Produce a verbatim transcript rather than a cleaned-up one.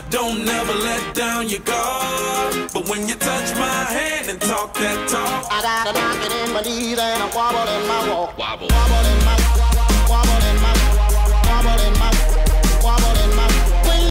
Don't never let down your guard. But when you touch my hand and talk that talk, I got a knocking in my knees and a wobble in my walk. Wobble. Wobble in my walk.